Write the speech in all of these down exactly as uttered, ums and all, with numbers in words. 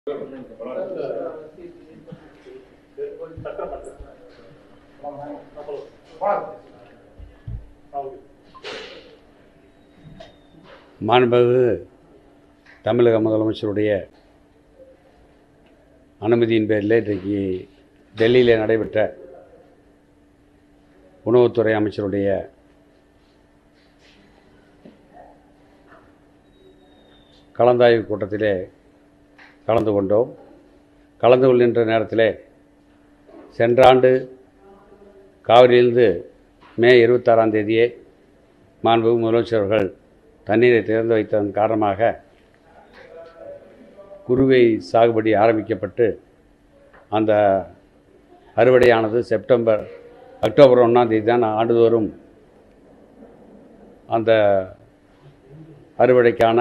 மாண்புமிகு தமிழக முதலமைச்சருடைய அனுமதியின் பேரில் இன்றைக்கு டெல்லியில் நடைபெற்ற உணவுத்துறை அமைச்சருடைய கலந்தாய்வு கூட்டத்திலே கலந்து கொண்டோம். கலந்து கொள்கின்ற நேரத்தில் சென்ற ஆண்டு காவிரியிலிருந்து மே இருபத்தாறாம் தேதியே மாண்புமிகு முதலமைச்சர்கள் தண்ணீரை திறந்து வைத்ததன் காரணமாக குறுவை சாகுபடி ஆரம்பிக்கப்பட்டு அந்த அறுவடையானது செப்டம்பர் அக்டோபர் ஒன்றாம் தேதி தான் ஆண்டுதோறும் அந்த அறுவடைக்கான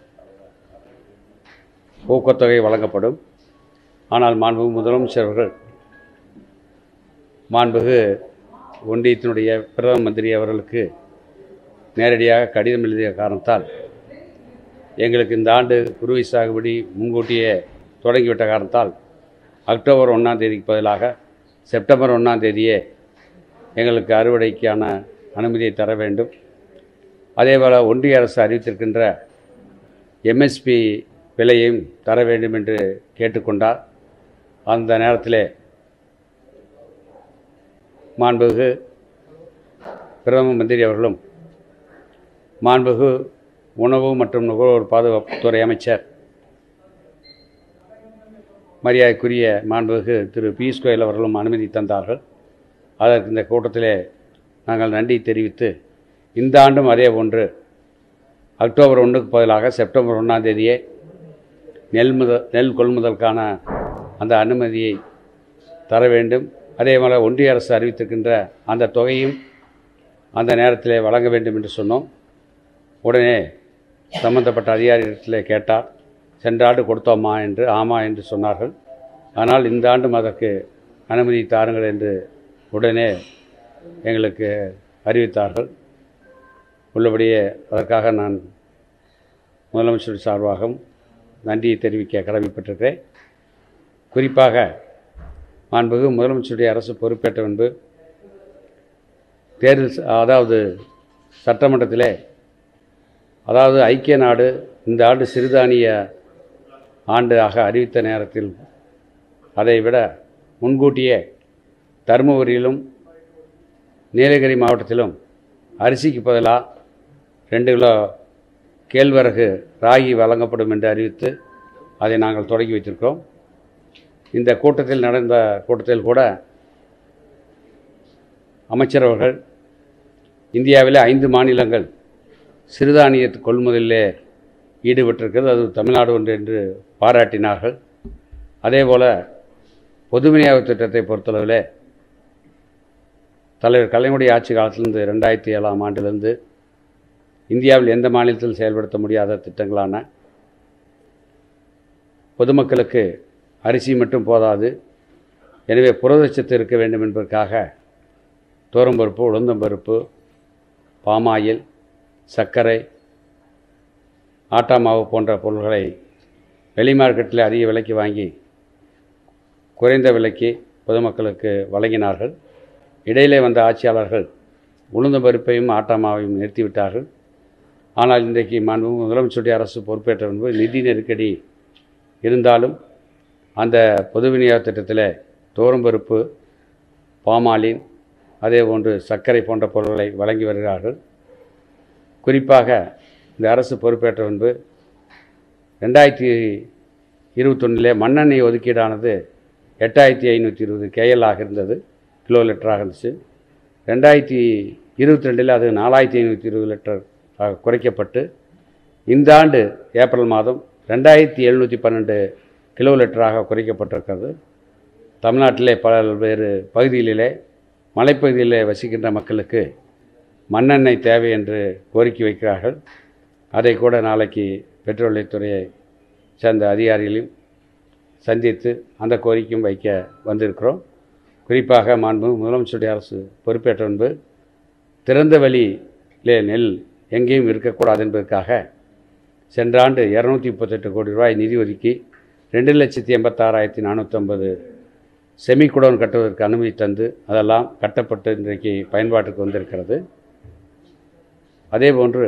ஊக்கத்தொகை வழங்கப்படும். ஆனால் மாண்புமிகு முதலமைச்சர்கள் மாண்புமிகு ஒன்றியத்தினுடைய பிரதம மந்திரி அவர்களுக்கு நேரடியாக கடிதம் எழுதிய காரணத்தால் எங்களுக்கு இந்த ஆண்டு குறுவை சாகுபடி முன்கூட்டியே தொடங்கிவிட்ட காரணத்தால் அக்டோபர் ஒன்றாம் தேதிக்கு பதிலாக செப்டம்பர் ஒன்றாம் தேதியே எங்களுக்கு அறுவடைக்கான அனுமதியை தர வேண்டும். அதேபோல் ஒன்றிய அரசு அறிவித்திருக்கின்ற எம்எஸ்பி விலையையும் தர வேண்டும் என்று கேட்டுக்கொண்டார். அந்த நேரத்தில் மாண்புமிகு பிரதம மந்திரி அவர்களும் மாண்புமிகு உணவு மற்றும் நுகர்வோர் பாதுகாப்புத்துறை அமைச்சர் மரியாதைக்குரிய மாண்புமிகு திரு பியூஷ் கோயல் அவர்களும் அனுமதி தந்தார்கள். அதற்கு இந்த கூட்டத்திலே நாங்கள் நன்றி தெரிவித்து இந்த ஆண்டும் அதே போன்று அக்டோபர் ஒன்றுக்கு பதிலாக செப்டம்பர் ஒன்றாம் தேதியே நெல் முதல் நெல் கொள்முதலுக்கான அந்த அனுமதியை தர வேண்டும். அதே போல் ஒன்றிய அரசு அறிவித்திருக்கின்ற அந்த தொகையும் அந்த நேரத்திலே வழங்க வேண்டும் என்று சொன்னோம். உடனே சம்பந்தப்பட்ட அதிகாரிகளிடத்தில் கேட்டார். சென்ற ஆண்டு கொடுத்தோமா என்று ஆமாம் என்று சொன்னார்கள். ஆனால் இந்த ஆண்டும் அதற்கு அனுமதி தாருங்கள் என்று உடனே எங்களுக்கு அறிவித்தார்கள். உள்ளபடியே அதற்காக நான் முதலமைச்சர் சார்பாகவும் நன்றியை தெரிவிக்க கடமைப்பட்டிருக்கிறேன். குறிப்பாக மாண்புமிகு முதலமைச்சருடைய அரசு பொறுப்பேற்ற முன்பு தேர்தல் அதாவது சட்டமன்றத்திலே அதாவது ஐக்கிய நாடு இந்த ஆண்டு சிறுதானிய ஆண்டாக அறிவித்த நேரத்தில் அதைவிட முன்கூட்டியே தருமபுரியிலும் நீலகிரி மாவட்டத்திலும் அரிசிக்கு பதிலாக ரெண்டு கிலோ கேழ்வரகு ராகி வழங்கப்படும் என்று அறிவித்து அதை நாங்கள் தொடங்கி வைத்திருக்கிறோம். இந்த கூட்டத்தில் நடந்த கூட்டத்தில் கூட அமைச்சர் அவர்கள் இந்தியாவிலே ஐந்து மாநிலங்கள் சிறுதானிய கொள்முதலிலே ஈடுபட்டிருக்கிறது, அது தமிழ்நாடு ஒன்று என்று பாராட்டினார்கள். அதேபோல் பொது விநியோக திட்டத்தை பொறுத்தளவில் தலைவர் கலைஞருடைய ஆட்சி காலத்திலிருந்து ரெண்டாயிரத்தி ஏழாம் ஆண்டிலிருந்து இந்தியாவில் எந்த மாநிலத்தில் செயல்படுத்த முடியாத திட்டங்களான பொதுமக்களுக்கு அரிசி மட்டும் போதாது, எனவே புரதச்சத்து இருக்க வேண்டும் என்பதற்காக தோரம்பருப்பு, உளுந்தம்பருப்பு, பாமாயில், சர்க்கரை, ஆட்டா மாவு போன்ற பொருள்களை வெளி மார்க்கெட்டில் அதிக விலைக்கு வாங்கி குறைந்த விலைக்கு பொதுமக்களுக்கு வழங்கினார்கள். இடையிலே வந்த ஆட்சியாளர்கள் உளுந்தம்பருப்பையும் ஆட்டா மாவையும் நிறுத்திவிட்டார்கள். ஆனால் இன்றைக்கு மாண்புமிகு முதலமைச்சருடைய அரசு பொறுப்பேற்ற முன்பு நிதி நெருக்கடி இருந்தாலும் அந்த பொது விநியோக திட்டத்தில் தோரம்பருப்பு, பாமாலின், அதே போன்று சர்க்கரை போன்ற பொருட்களை வழங்கி வருகிறார்கள். குறிப்பாக இந்த அரசு பொறுப்பேற்ற முன்பு ரெண்டாயிரத்தி இருபத்தொன்னிலே மண்ணெண்ணெய் ஒதுக்கீடானது எட்டாயிரத்தி ஐநூற்றி இருபது கேஎல்லாக இருந்தது, கிலோ லிட்டராக இருந்துச்சு. ரெண்டாயிரத்தி இருபத்தி ரெண்டில் அது நாலாயிரத்தி ஐநூற்றி இருபது லிட்டர் குறைக்கப்பட்டு இந்த ஆண்டு ஏப்ரல் மாதம் ரெண்டாயிரத்தி எழுநூற்றி பன்னெண்டு கிலோ லிட்டராக குறைக்கப்பட்டிருக்கிறது. தமிழ்நாட்டிலே பல்வேறு பகுதிகளிலே மலைப்பகுதியிலே வசிக்கின்ற மக்களுக்கு மண்ணெண்ணெய் தேவை என்று கோரிக்கை வைக்கிறார்கள். அதை கூட நாளைக்கு பெட்ரோலியத்துறையை சேர்ந்த அதிகாரிகளையும் சந்தித்து அந்த கோரிக்கையும் வைக்க வந்திருக்கிறோம். குறிப்பாக மாண்புமிகு முதலமைச்சருடைய அரசு பொறுப்பேற்ற முன்பு திறந்த வெளியிலே நெல் எங்கேயும் இருக்கக்கூடாது என்பதற்காக சென்ற ஆண்டு இரநூத்தி முப்பத்தெட்டு கோடி ரூபாய் நிதி ஒதுக்கி ரெண்டு லட்சத்தி எண்பத்தாறாயிரத்தி நானூற்றம்பது செமி குடோன் கட்டுவதற்கு அனுமதி தந்து அதெல்லாம் கட்டப்பட்டு இன்றைக்கு பயன்பாட்டுக்கு வந்திருக்கிறது. அதேபோன்று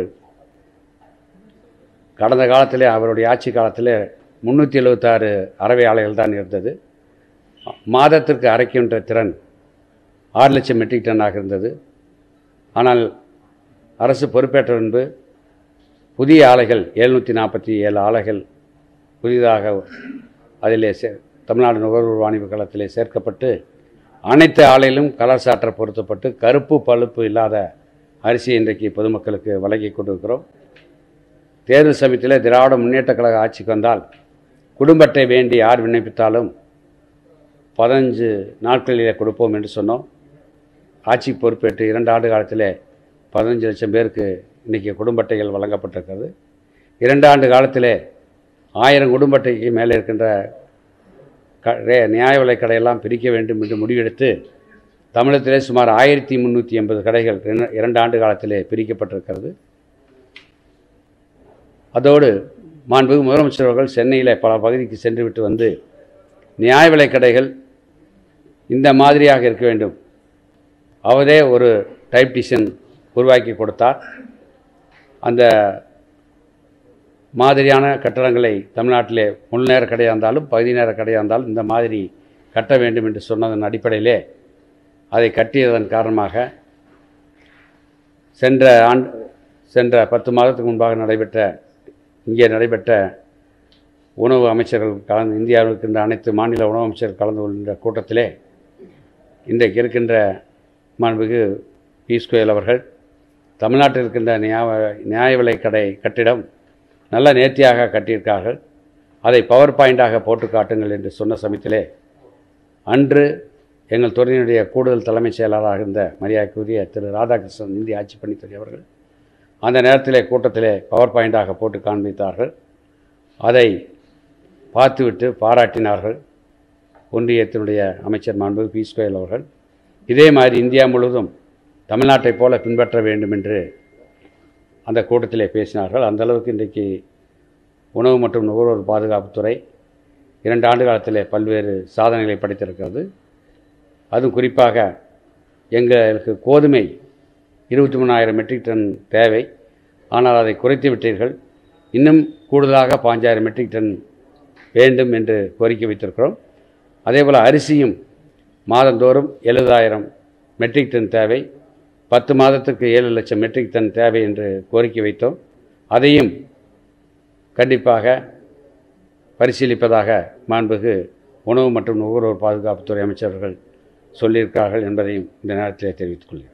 கடந்த காலத்திலே அவருடைய ஆட்சி காலத்தில் முந்நூற்றி எழுபத்தாறு அறவை ஆலைகள் தான் இருந்தது. மாதத்திற்கு அரைக்கின்ற திறன் ஆறு லட்சம் மெட்ரிக் டன்னாக இருந்தது. ஆனால் அரசு பொறுப்பேற்ற பின்பு புதிய ஆலைகள் எழுநூற்றி நாற்பத்தி ஏழு ஆலைகள் புதிதாக அதிலே சே தமிழ்நாடு நுகர்வோர் வாணிப கழகத்திலே சேர்க்கப்பட்டு அனைத்து ஆலையிலும் கலர் சாற்ற பொருத்தப்பட்டு கருப்பு பழுப்பு இல்லாத அரிசி இன்றைக்கு பொதுமக்களுக்கு வழங்கி கொண்டிருக்கிறோம். தேர்தல் சமயத்தில் திராவிட முன்னேற்ற கழக ஆட்சிக்கு வந்தால் குடும்ப அட்டை வேண்டி யார் விண்ணப்பித்தாலும் பதினஞ்சு நாட்களிலே கொடுப்போம் என்று சொன்னோம். ஆட்சி பொறுப்பேற்று இரண்டு ஆண்டு காலத்தில் பதினஞ்சு லட்சம் பேருக்கு இன்றைக்கி குடும்ப அட்டைகள் வழங்கப்பட்டிருக்கிறது. இரண்டு ஆண்டு காலத்தில் ஆயிரம் குடும்ப அட்டைக்கு மேலே இருக்கின்ற க நியாய விலை கடையெல்லாம் பிரிக்க வேண்டும் என்று முடிவெடுத்து தமிழகத்திலே சுமார் ஆயிரத்தி முந்நூற்றி எண்பது கடைகள் இரண்டு ஆண்டு காலத்திலே பிரிக்கப்பட்டிருக்கிறது. அதோடு மாண்புமிகு முதலமைச்சர் அவர்கள் சென்னையில் பல பகுதிக்கு சென்றுவிட்டு வந்து நியாய விலை கடைகள் இந்த மாதிரியாக இருக்க வேண்டும், அவரே ஒரு டைப் டிசன் உருவாக்கி கொடுத்தார். அந்த மாதிரியான கட்டடங்களை தமிழ்நாட்டிலே முழு நேர கடையாக இருந்தாலும் பகுதி நேர கடையாக இருந்தாலும் இந்த மாதிரி கட்ட வேண்டும் என்று சொன்னதன் அடிப்படையிலே அதை கட்டியதன் காரணமாக சென்ற ஆண்டு சென்ற பத்து மாதத்துக்கு முன்பாக நடைபெற்ற இங்கே நடைபெற்ற உணவு அமைச்சர்கள் கலந்து இந்தியாவில் இருக்கின்ற அனைத்து மாநில உணவு அமைச்சர்கள் கலந்து கொள்கின்ற கூட்டத்திலே இன்றைக்கு இருக்கின்ற மாண்புமிகு பியூஷ் கோயல் அவர்கள் தமிழ்நாட்டில் இருக்கின்ற நியாய நியாய விலை கடை கட்டிடம் நல்ல நேர்த்தியாக கட்டியிருக்கார்கள், அதை பவர் பாயிண்டாக போட்டு காட்டுங்கள் என்று சொன்ன சமயத்திலே அன்று எங்கள் துறையினுடைய கூடுதல் தலைமைச் செயலாளராக இருந்த மரியாதைக்குரிய திரு ராதாகிருஷ்ணன் இந்திய ஆட்சி பணித்துறை அவர்கள் அந்த நேரத்திலே கூட்டத்திலே பவர் பாயிண்டாக போட்டு காண்பித்தார்கள். அதை பார்த்துவிட்டு பாராட்டினார்கள் ஒன்றியத்தினுடைய அமைச்சர் மாண்புமிகு பியூஷ் கோயல் அவர்கள். இதே மாதிரி இந்தியா முழுவதும் தமிழ்நாட்டைப் போல பின்பற்ற வேண்டும் என்று அந்த கூட்டத்திலே பேசினார்கள். அந்தளவுக்கு இன்றைக்கு உணவு மற்றும் நுகர்வோர் பாதுகாப்புத்துறை இரண்டு ஆண்டு காலத்திலே பல்வேறு சாதனைகளை படைத்திருக்கிறது. அதுவும் குறிப்பாக எங்களுக்கு கோதுமை இருபத்தி மூணாயிரம் மெட்ரிக் டன் தேவை, ஆனால் அதை குறைத்து விட்டீர்கள், இன்னும் கூடுதலாக பாஞ்சாயிரம் மெட்ரிக் டன் வேண்டும் என்று கோரிக்கை வைத்திருக்கிறோம். அதேபோல் அரிசியும் மாதந்தோறும் எழுபதாயிரம் மெட்ரிக் டன் தேவை, பத்து மாதத்துக்கு ஏழு லட்சம் மெட்ரிக் டன் தேவை என்று கோரிக்கை வைத்தோம். அதையும் கண்டிப்பாக பரிசீலிப்பதாக மாண்புமிகு உணவு மற்றும் நுகர்வோர் பாதுகாப்புத்துறை அமைச்சர்கள் சொல்லியிருக்கிறார்கள் என்பதையும் இந்த நேரத்திலே தெரிவித்துக் கொள்கிறேன்.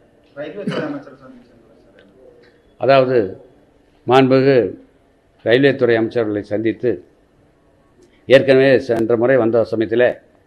அதாவது மாண்புமிகு ரயில்வே துறை அமைச்சர்களை சந்தித்து ஏற்கனவே சென்ற முறை வந்த சமயத்தில்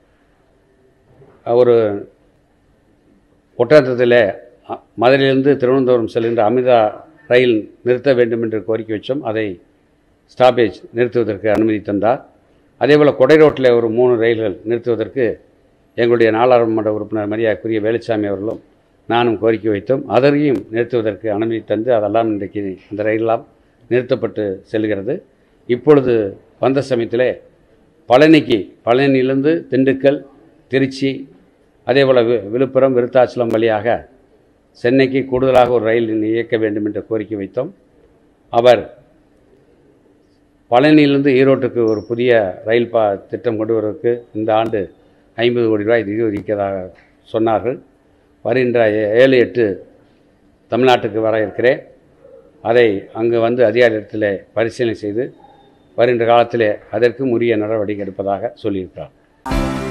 ஒரு ஒட்டத்தில் மதுரையிலிருந்து திருவனந்தபுரம் செல்கின்ற அமிர்தா ரயில் நிறுத்த வேண்டும் என்று கோரிக்கை வச்சோம். அதை ஸ்டாப்பேஜ் நிறுத்துவதற்கு அனுமதி தந்தார். அதேபோல் கொடை ரோட்டில் ஒரு மூணு ரயில்கள் நிறுத்துவதற்கு எங்களுடைய நாடாளுமன்ற உறுப்பினர் மரியாதைக்குரிய வேலுச்சாமி அவர்களும் நானும் கோரிக்கை வைத்தோம். அதற்கையும் நிறுத்துவதற்கு அனுமதி தந்து அதெல்லாம் இன்றைக்கு அந்த ரயிலெல்லாம் நிறுத்தப்பட்டு செல்கிறது. இப்பொழுது வந்த சமயத்தில் பழனிக்கு பழனியிலிருந்து திண்டுக்கல், திருச்சி, அதேபோல் வி விழுப்புரம் விருத்தாச்சலம் வழியாக சென்னைக்கு கூடுதலாக ஒரு ரயில் இயக்க வேண்டும் என்று கோரிக்கை வைத்தோம். அவர் பழனியிலிருந்து ஈரோட்டுக்கு ஒரு புதிய ரயில் பா திட்டம் கொண்டு வருவதற்கு இந்த ஆண்டு ஐம்பது கோடி ரூபாய் நிதி ஒதுக்கியதாக சொன்னார்கள். வருகின்ற ஏழு எட்டு தமிழ்நாட்டுக்கு வர இருக்கிறேன். அதை அங்கு வந்து அதிகாரிடத்தில் பரிசீலனை செய்து வருகின்ற காலத்திலே அதற்கும் உரிய நடவடிக்கை எடுப்பதாக சொல்லியிருக்கிறார்.